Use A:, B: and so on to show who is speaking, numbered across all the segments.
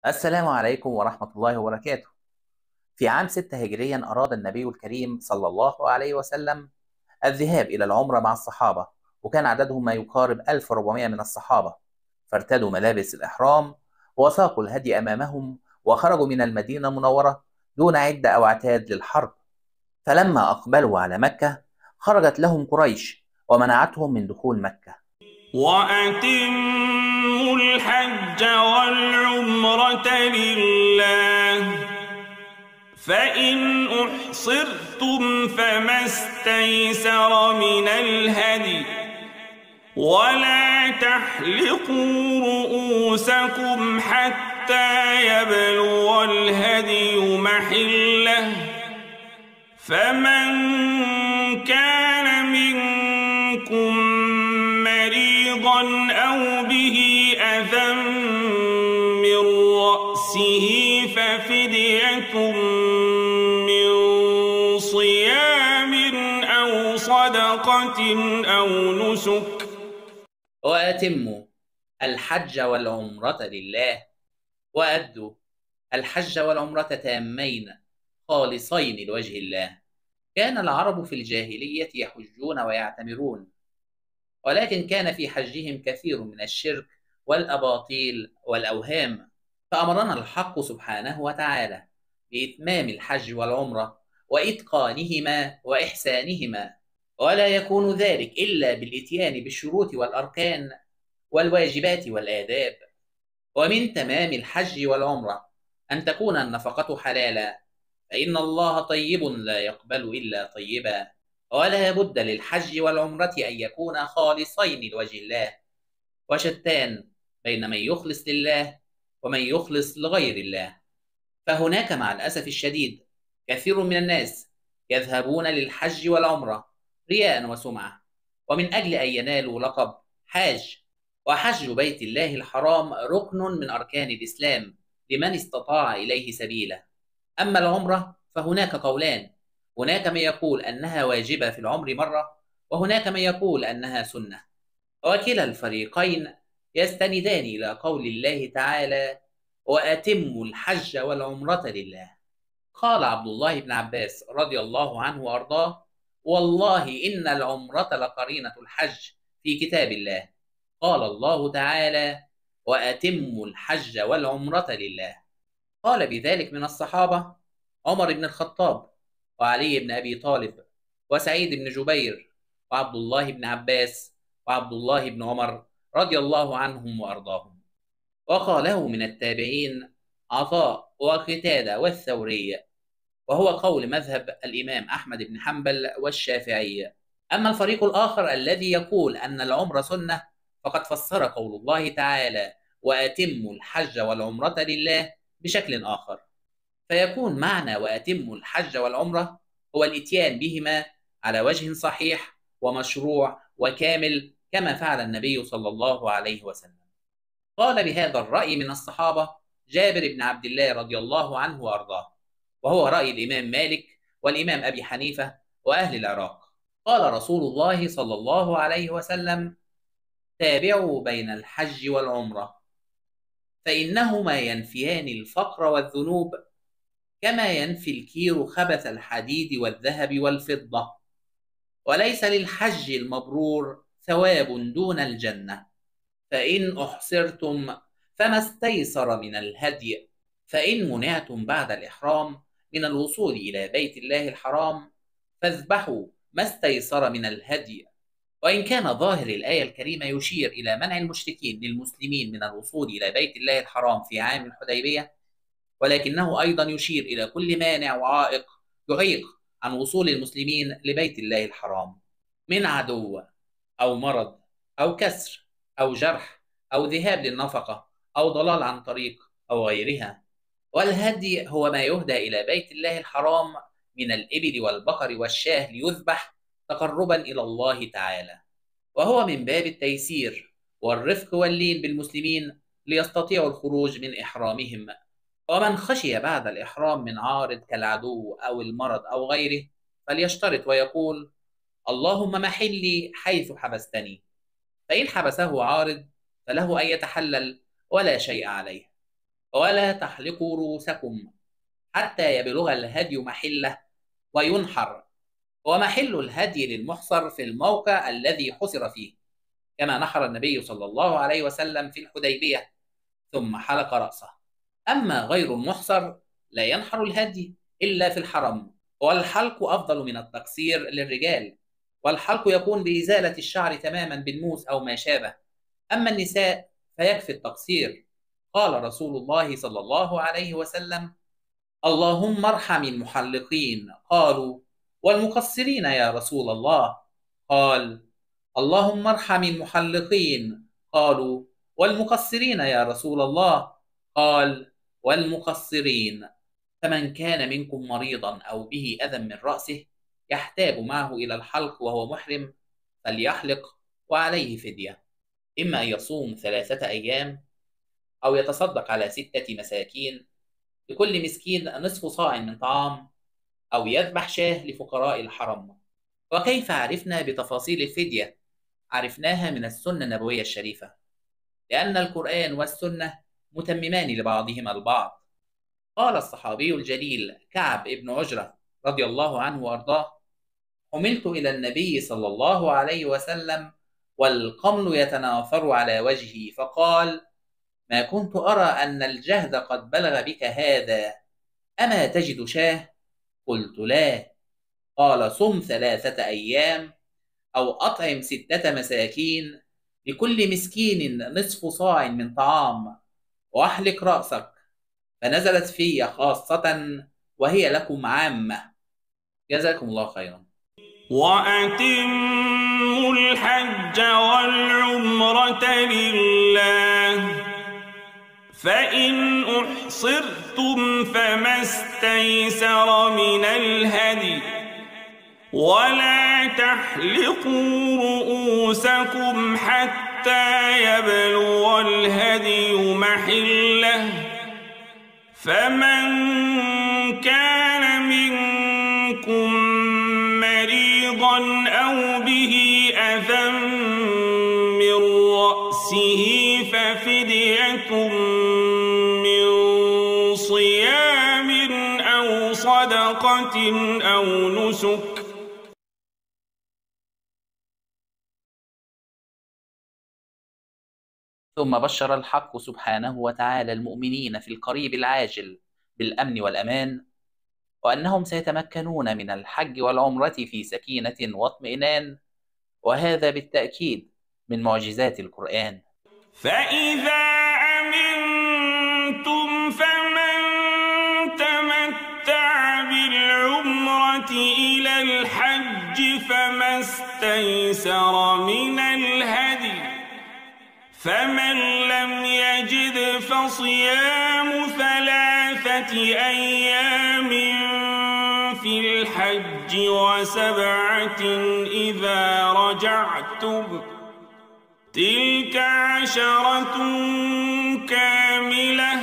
A: السلام عليكم ورحمة الله وبركاته. في عام 6 هجريا أراد النبي الكريم صلى الله عليه وسلم الذهاب إلى العمرة مع الصحابة، وكان عددهم ما يقارب 1400 من الصحابة. فارتدوا ملابس الإحرام وساقوا الهدي أمامهم وخرجوا من المدينة المنورة دون عدة أو عتاد للحرب. فلما أقبلوا على مكة خرجت لهم قريش ومنعتهم من دخول مكة.
B: وأتموا الحج والعمرة لله، فإن أحصرتم فما استيسر من الهدي، ولا تحلقوا رؤوسكم حتى يبلغ الهدي محله، فمن كان منكم مريضا أو به أذى من رأسه ففدية من صيام أو صدقة أو نسك.
A: وأتموا الحج والعمرة لله، وأدوا الحج والعمرة تامين خالصين لوجه الله. كان العرب في الجاهلية يحجون ويعتمرون، ولكن كان في حجهم كثير من الشرك والأباطيل والأوهام، فأمرنا الحق سبحانه وتعالى بإتمام الحج والعمرة وإتقانهما وإحسانهما، ولا يكون ذلك إلا بالإتيان بالشروط والأركان والواجبات والآداب. ومن تمام الحج والعمرة أن تكون النفقة حلالا، فإن الله طيب لا يقبل إلا طيبا، ولا بد للحج والعمرة أن يكونا خالصين لوجه الله، وشتان بين من يخلص لله ومن يخلص لغير الله. فهناك مع الأسف الشديد كثير من الناس يذهبون للحج والعمرة رياء وسمعة، ومن أجل أن ينالوا لقب حاج. وحج بيت الله الحرام ركن من أركان الإسلام لمن استطاع إليه سبيلا. أما العمرة فهناك قولان، هناك من يقول أنها واجبة في العمر مرة، وهناك من يقول أنها سنة، وكلا الفريقين يستندان إلى قول الله تعالى: وأتموا الحج والعمرة لله. قال عبد الله بن عباس رضي الله عنه وأرضاه: والله إن العمرة لقرينة الحج في كتاب الله. قال الله تعالى: وأتموا الحج والعمرة لله. قال بذلك من الصحابة عمر بن الخطاب، وعلي بن أبي طالب، وسعيد بن جبير، وعبد الله بن عباس، وعبد الله بن عمر رضي الله عنهم وأرضاهم. وقاله من التابعين عطاء وقتادة والثوري، وهو قول مذهب الإمام أحمد بن حنبل والشافعي. أما الفريق الآخر الذي يقول أن العمرة سنة فقد فسر قول الله تعالى: وأتموا الحج والعمرة لله بشكل آخر، فيكون معنى وأتموا الحج والعمرة هو الإتيان بهما على وجه صحيح ومشروع وكامل كما فعل النبي صلى الله عليه وسلم. قال بهذا الرأي من الصحابة جابر بن عبد الله رضي الله عنه وأرضاه، وهو رأي الإمام مالك والإمام أبي حنيفة وأهل العراق. قال رسول الله صلى الله عليه وسلم: تابعوا بين الحج والعمرة، فإنهما ينفيان الفقر والذنوب كما ينفي الكير خبث الحديد والذهب والفضة، وليس للحج المبرور ثواب دون الجنة. فإن أحصرتم فما استيسر من الهدي، فإن منعتم بعد الإحرام من الوصول إلى بيت الله الحرام فاذبحوا ما استيسر من الهدي. وإن كان ظاهر الآية الكريمة يشير إلى منع المشركين للمسلمين من الوصول إلى بيت الله الحرام في عام الحديبية، ولكنه أيضا يشير إلى كل مانع وعائق يعيق عن وصول المسلمين لبيت الله الحرام من عدو أو مرض أو كسر أو جرح أو ذهاب للنفقة أو ضلال عن طريق أو غيرها. والهدي هو ما يهدى إلى بيت الله الحرام من الإبل والبقر والشاه ليذبح تقربا إلى الله تعالى، وهو من باب التيسير والرفق واللين بالمسلمين ليستطيعوا الخروج من إحرامهم. ومن خشي بعد الإحرام من عارض كالعدو أو المرض أو غيره فليشترط ويقول: اللهم محلي حيث حبستني. فإن حبسه عارض فله أن يتحلل ولا شيء عليه. ولا تحلقوا رؤوسكم حتى يبلغ الهدي محله وينحر، ومحل الهدي للمحصر في الموقع الذي حصر فيه، كما نحر النبي صلى الله عليه وسلم في الحديبية ثم حلق رأسه. أما غير المحصر لا ينحر الهدي إلا في الحرم، والحلق أفضل من التقصير للرجال، والحلق يكون بإزالة الشعر تماما بالموس أو ما شابه. أما النساء فيكفي التقصير. قال رسول الله صلى الله عليه وسلم: اللهم ارحم المحلقين. قالوا: والمقصرين يا رسول الله؟ قال: اللهم ارحم المحلقين. قالوا: والمقصرين يا رسول الله؟ قال: والمقصرين. فمن كان منكم مريضا أو به أذى من رأسه يحتاج معه إلى الحلق وهو محرم فليحلق، وعليه فدية، إما أن يصوم 3 أيام أو يتصدق على 6 مساكين، لكل مسكين نصف صاع من طعام، أو يذبح شاه لفقراء الحرم. وكيف عرفنا بتفاصيل الفدية؟ عرفناها من السنة النبوية الشريفة، لأن القرآن والسنة متممان لبعضهما البعض. قال الصحابي الجليل كعب بن عجرة رضي الله عنه وأرضاه: حملت إلى النبي صلى الله عليه وسلم والقمل يتناثر على وجهي، فقال: ما كنت أرى أن الجهد قد بلغ بك هذا، أما تجد شاه؟ قلت: لا. قال: صم 3 أيام أو أطعم 6 مساكين، لكل مسكين نصف صاع من طعام، وأحلق رأسك. فنزلت في خاصة وهي لكم عامة. جزاكم الله خيرا.
B: وأتموا الحج والعمرة لله، فإن أحصرتم فما استيسر من الهدي، ولا تحلقوا رؤوسكم حتى يبلغ الهدي محله، فمن كان منكم مريضا أو به أذى من رأسه ففدية من صيام أو صدقة أو نسك.
A: ثم بشر الحق سبحانه وتعالى المؤمنين في القريب العاجل بالأمن والأمان، وأنهم سيتمكنون من الحج والعمرة في سكينة واطمئنان، وهذا بالتأكيد من معجزات القرآن.
B: فإذا أمنتم فمن تمتع بالعمرة إلى الحج فما استيسر من الهدي، فمن لم يجد فصيام 3 أيام في الحج و7 إذا رجعتم، تلك 10 كاملة،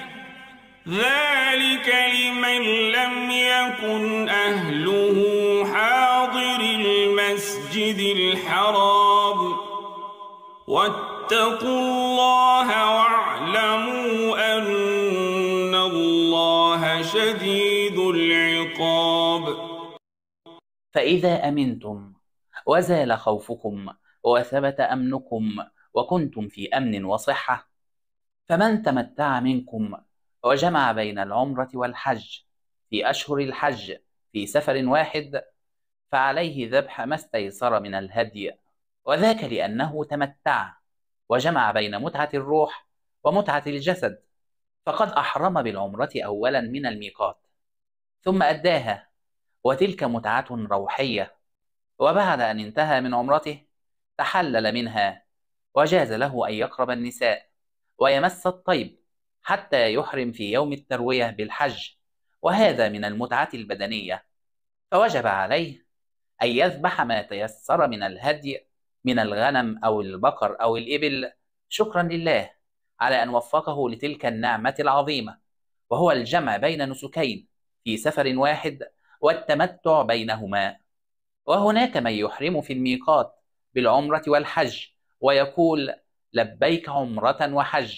B: ذلك لمن لم يكن أهله حاضر المسجد الحرام. واتقوا الله واعلموا أن الله شديد العقاب.
A: فإذا أمنتم وزال خوفكم وثبت أمنكم وكنتم في أمن وصحة، فمن تمتع منكم وجمع بين العمرة والحج في أشهر الحج في سفر واحد فعليه ذبح ما استيسر من الهدي، وذاك لأنه تمتع وجمع بين متعة الروح ومتعة الجسد، فقد أحرم بالعمرة أولا من الميقات ثم أداها، وتلك متعة روحية، وبعد أن انتهى من عمرته تحلل منها، وجاز له أن يقرب النساء ويمس الطيب حتى يحرم في يوم التروية بالحج، وهذا من المتعة البدنية، فوجب عليه أن يذبح ما تيسر من الهدي من الغنم أو البقر أو الإبل، شكرا لله على أن وفقه لتلك النعمة العظيمة، وهو الجمع بين نسكين في سفر واحد والتمتع بينهما. وهناك من يحرم في الميقات بالعمرة والحج ويقول: لبيك عمرة وحج،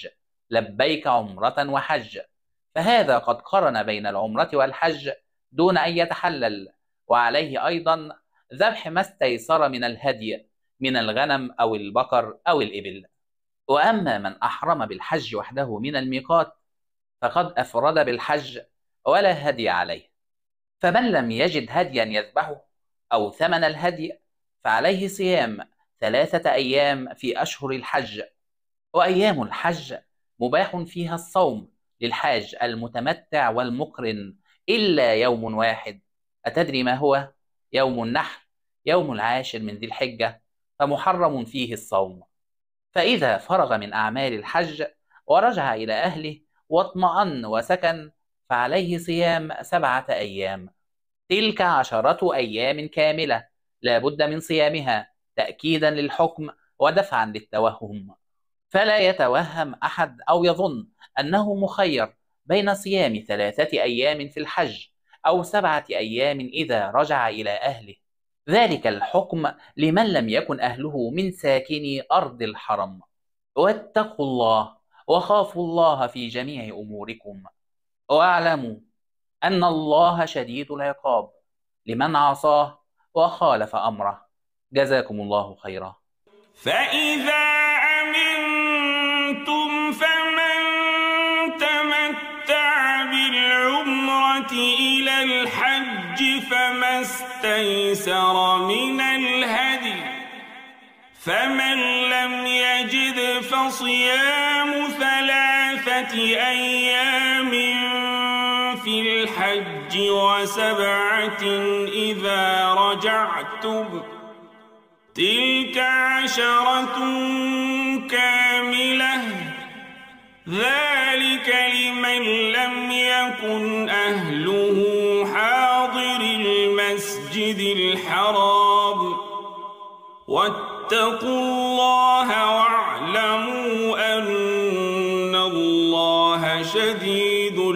A: لبيك عمرة وحج، فهذا قد قرن بين العمرة والحج دون أن يتحلل، وعليه أيضا ذبح ما استيسر من الهدي من الغنم أو البقر أو الإبل. وأما من أحرم بالحج وحده من الميقات فقد أفرد بالحج ولا هدي عليه، فمن لم يجد هديا يذبحه أو ثمن الهدي فعليه صيام 3 أيام في أشهر الحج. وأيام الحج مباح فيها الصوم للحاج المتمتع والمقرن إلا يوم واحد، أتدري ما هو؟ يوم النحر، يوم 10 من ذي الحجة، فمحرم فيه الصوم. فإذا فرغ من أعمال الحج ورجع إلى أهله واطمأن وسكن فعليه صيام 7 أيام، تلك 10 أيام كاملة لا بد من صيامها تأكيدا للحكم ودفعا للتوهم. فلا يتوهم أحد أو يظن أنه مخير بين صيام 3 أيام في الحج أو 7 أيام إذا رجع إلى أهله، ذلك الحكم لمن لم يكن أهله من ساكني أرض الحرم. واتقوا الله وخافوا الله في جميع أموركم، واعلموا أن الله شديد العقاب لمن عصاه وخالف أمره. جزاكم الله خيرا.
B: فإذا أمنتم فمن تمتع بالعمرة إلى الحج فما استيسر من الهدي، فمن لم يجد فصيام 3 أيام في الحج و7 إذا رجعتم، تلك 10 كاملة، ذلك لمن لم يكن أهله حاضر المسجد الحرام. واتقوا الله واعلموا أن الله شديد